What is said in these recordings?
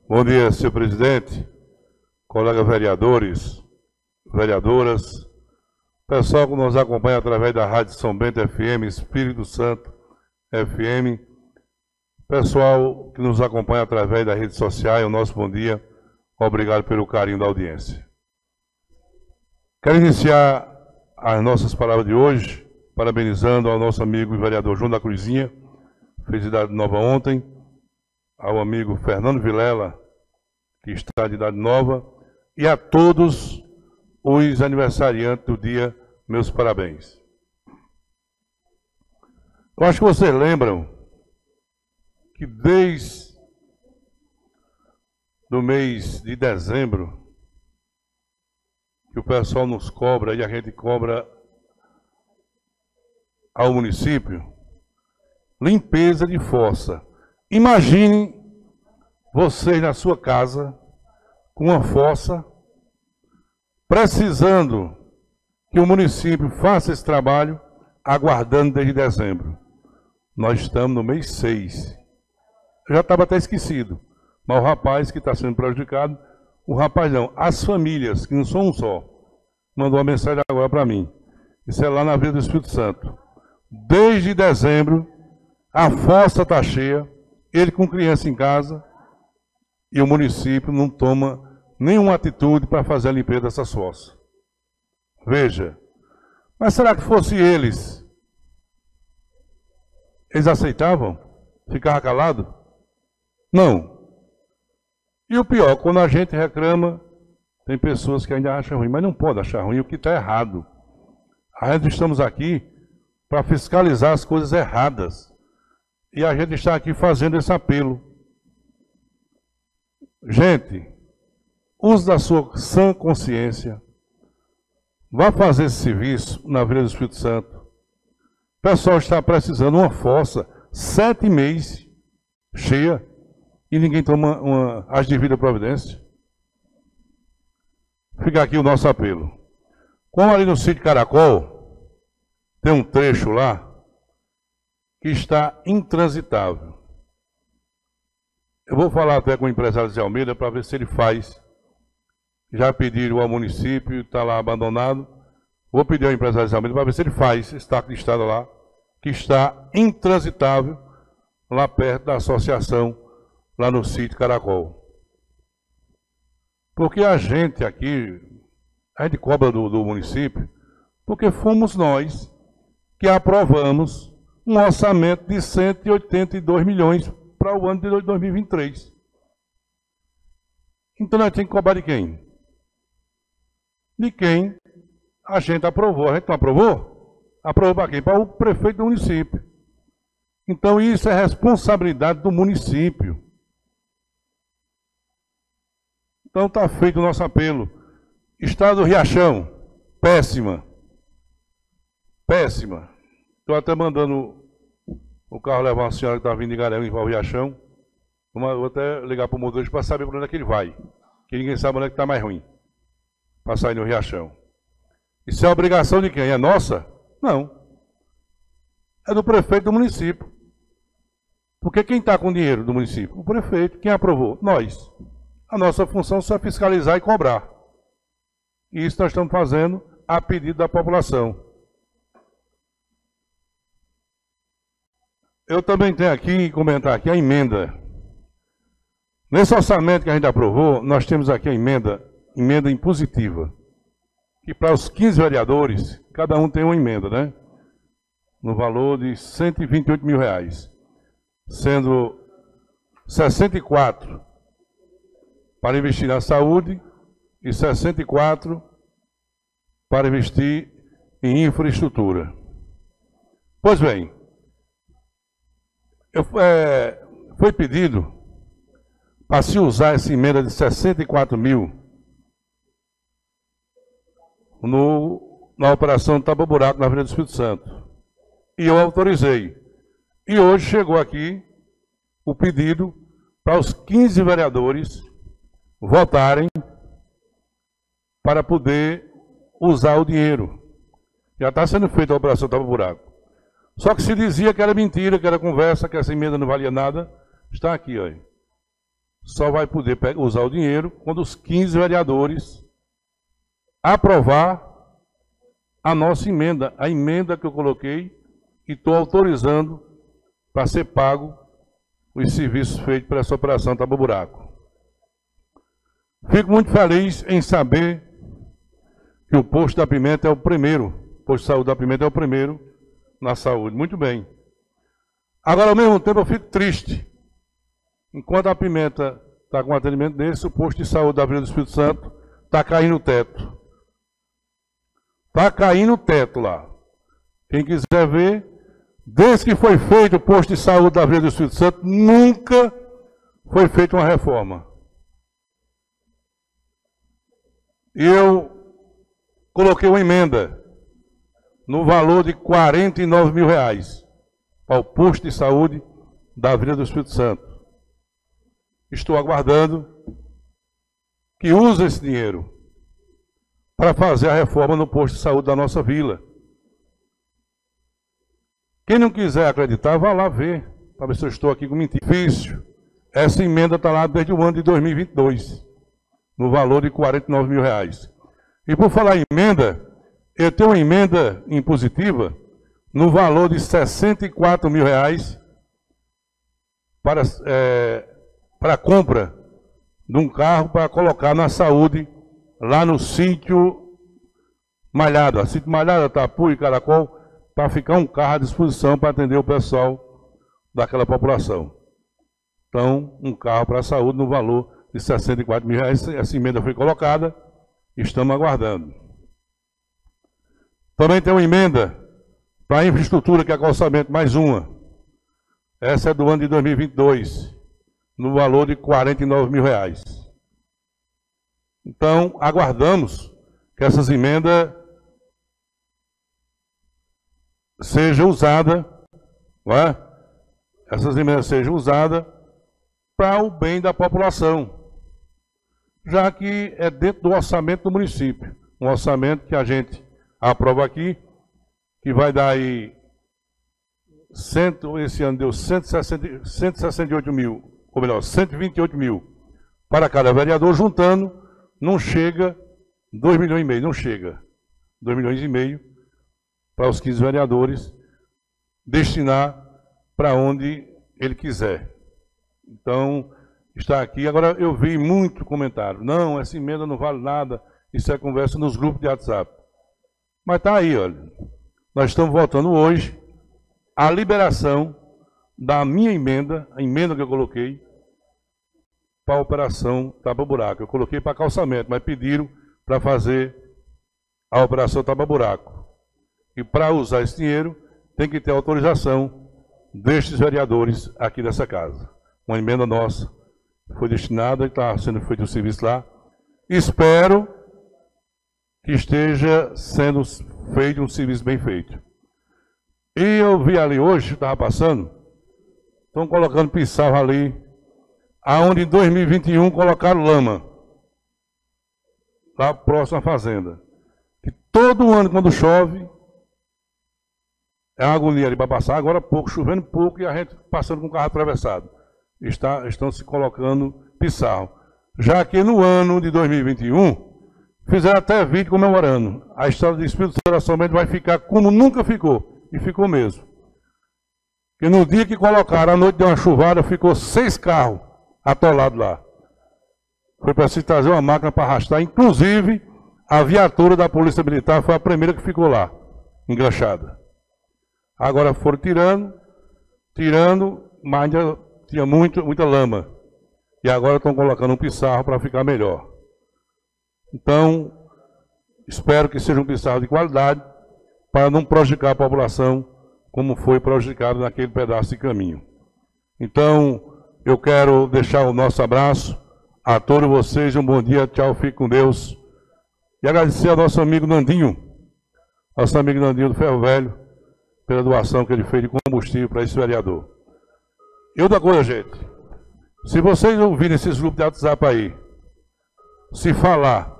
Bom dia, senhor presidente, colegas vereadores, vereadoras, pessoal que nos acompanha através da Rádio São Bento FM, Espírito Santo FM, pessoal que nos acompanha através das redes sociais, o nosso bom dia, obrigado pelo carinho da audiência. Quero iniciar as nossas palavras de hoje, parabenizando ao nosso amigo e vereador João da Cruzinha, fez idade nova ontem, ao amigo Fernando Vilela, que está de idade nova, e a todos os aniversariantes do dia, meus parabéns. Eu acho que vocês lembram que desde o mês de dezembro, que o pessoal nos cobra e a gente cobra ao município, limpeza de fossa. Imagine vocês na sua casa, com uma fossa, precisando que o município faça esse trabalho, aguardando desde dezembro. Nós estamos no mês 6. Eu já estava até esquecido, mas o rapaz que está sendo prejudicado, o rapaz não, as famílias, que não são um só, mandou uma mensagem agora para mim. Isso é lá na Vila do Espírito Santo. Desde dezembro, a fossa está cheia, ele com criança em casa, e o município não toma nenhuma atitude para fazer a limpeza dessas fossas. Veja, mas será que fosse eles aceitavam? Ficavam calados? Não. E o pior, quando a gente reclama, tem pessoas que ainda acham ruim, mas não pode achar ruim o que está errado. A gente estamos aqui para fiscalizar as coisas erradas. E a gente está aqui fazendo esse apelo. Gente, use da sua sã consciência. Vá fazer esse serviço na Vila do Espírito Santo. O pessoal está precisando de uma fossa, 7 meses, cheia, e ninguém toma as devidas providências. Fica aqui o nosso apelo. Como ali no sítio Caracol, tem um trecho lá, que está intransitável. Eu vou falar até com o empresário Zé Almeida para ver se ele faz. Já pediram ao município, está lá abandonado. Vou pedir ao empresário Zé Almeida para ver se ele faz esse taco de estrada lá, que está intransitável, lá perto da associação, lá no sítio Caracol. Porque a gente aqui, a gente cobra do município, porque fomos nós que aprovamos um orçamento de 182 milhões para o ano de 2023. Então nós temos que cobrar de quem? De quem a gente aprovou. A gente não aprovou? Aprovou para quem? Para o prefeito do município. Então isso é responsabilidade do município. Então está feito o nosso apelo. Estado do Riachão, péssima. Péssima. Estou até mandando o carro levar uma senhora que está vindo de Garanhuns para o Riachão. Vou até ligar para o motorista para saber para onde é que ele vai. Que ninguém sabe onde é que está mais ruim. Para sair no Riachão. Isso é obrigação de quem? É nossa? Não. É do prefeito do município. Porque quem está com o dinheiro do município? O prefeito. Quem aprovou? Nós. A nossa função só é fiscalizar e cobrar. E isso nós estamos fazendo a pedido da população. Eu também tenho aqui, comentar aqui a emenda. Nesse orçamento que a gente aprovou, nós temos aqui a emenda impositiva. Que para os 15 vereadores, cada um tem uma emenda, né? No valor de R$128 mil. Sendo 64 para investir na saúde e 64 para investir em infraestrutura. Pois bem, foi pedido para se usar essa emenda de 64 mil na operação Tapa Buraco na Avenida do Espírito Santo. E eu autorizei. E hoje chegou aqui o pedido para os 15 vereadores votarem para poder usar o dinheiro. Já está sendo feita a operação Tapa Buraco. Só que se dizia que era mentira, que era conversa, que essa emenda não valia nada. Está aqui, olha. só vai poder usar o dinheiro quando os 15 vereadores aprovar a nossa emenda, a emenda que eu coloquei e estou autorizando para ser pago os serviços feitos por essa operação Tapa Buraco. Fico muito feliz em saber que o posto da Pimenta é o primeiro, o posto de saúde da Pimenta é o primeiro na saúde. Muito bem. Agora, ao mesmo tempo, eu fico triste. Enquanto a Pimenta está com um atendimento desse, o posto de saúde da Avenida do Espírito Santo está caindo o teto. Está caindo o teto lá. Quem quiser ver, desde que foi feito o posto de saúde da Avenida do Espírito Santo, nunca foi feita uma reforma. E eu coloquei uma emenda no valor de R$49 mil para o posto de saúde da Avenida do Espírito Santo. Estou aguardando que use esse dinheiro para fazer a reforma no posto de saúde da nossa vila. Quem não quiser acreditar, vá lá ver, para ver se eu estou aqui com mentira. Difícil. Essa emenda está lá desde o ano de 2022, no valor de R$49 mil. E por falar em emenda, eu tenho uma emenda impositiva no valor de R$64 mil para a compra de um carro para colocar na saúde lá no sítio Malhada. Sítio Malhada, Tapu e Caracol, para ficar um carro à disposição para atender o pessoal daquela população. Então, um carro para a saúde no valor de R$64 mil. Essa emenda foi colocada, estamos aguardando. Também tem uma emenda para a infraestrutura, que é calçamento, mais uma. Essa é do ano de 2022, no valor de R$49 mil. Então, aguardamos que essas emendas sejam usadas, não é? Essas emendas sejam usadas para o bem da população, já que é dentro do orçamento do município, um orçamento que a gente aprova aqui, que vai dar aí, esse ano deu 168 mil, ou melhor, 128 mil para cada vereador, juntando, não chega 2,5 milhões, não chega 2,5 milhões para os 15 vereadores destinar para onde ele quiser. Então, está aqui. Agora, eu vi muito comentário. Não, essa emenda não vale nada, isso é conversa nos grupos de WhatsApp. Mas está aí, olha. Nós estamos votando hoje a liberação da minha emenda, a emenda que eu coloquei, para a operação Tapa Buraco. Eu coloquei para calçamento, mas pediram para fazer a operação Tapa Buraco. E para usar esse dinheiro, tem que ter autorização destes vereadores aqui dessa casa. Uma emenda nossa foi destinada e está sendo feito o serviço lá. Espero que esteja sendo feito um serviço bem feito. E eu vi ali hoje, estava passando, estão colocando pissarro ali, aonde em 2021 colocaram lama, lá próximo à fazenda. Que todo ano, quando chove, é uma agonia ali para passar, agora pouco, chovendo pouco, e a gente passando com o carro atravessado. Estão se colocando pissarro. Já que no ano de 2021, fizeram até vídeo comemorando. A história do Espírito Santo somente vai ficar como nunca ficou. E ficou mesmo. Porque no dia que colocaram, à noite deu uma chuvada, ficou 6 carros atolados lá. Foi preciso trazer uma máquina para arrastar. Inclusive, a viatura da Polícia Militar foi a primeira que ficou lá, enganchada. Agora foram tirando, mas ainda tinha muita lama. E agora estão colocando um pissarro para ficar melhor. Então, espero que seja um pissarro de qualidade, para não prejudicar a população, como foi prejudicado naquele pedaço de caminho. Então, eu quero deixar o nosso abraço a todos vocês, um bom dia, tchau, fique com Deus. E agradecer ao nosso amigo Nandinho do Ferro Velho, pela doação que ele fez de combustível para esse vereador. E outra coisa, gente, se vocês ouvirem esses grupos de WhatsApp aí, se falar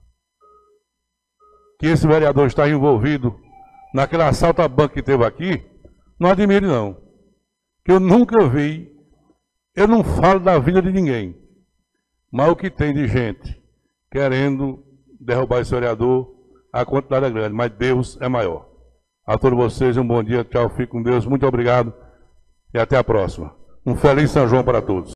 que esse vereador está envolvido naquele assalto a banco que teve aqui, não admire não. Que eu nunca vi, eu não falo da vida de ninguém, Mas o que tem de gente querendo derrubar esse vereador, a quantidade é grande, mas Deus é maior. A todos vocês, um bom dia, tchau, fique com Deus, muito obrigado e até a próxima. Um feliz São João para todos.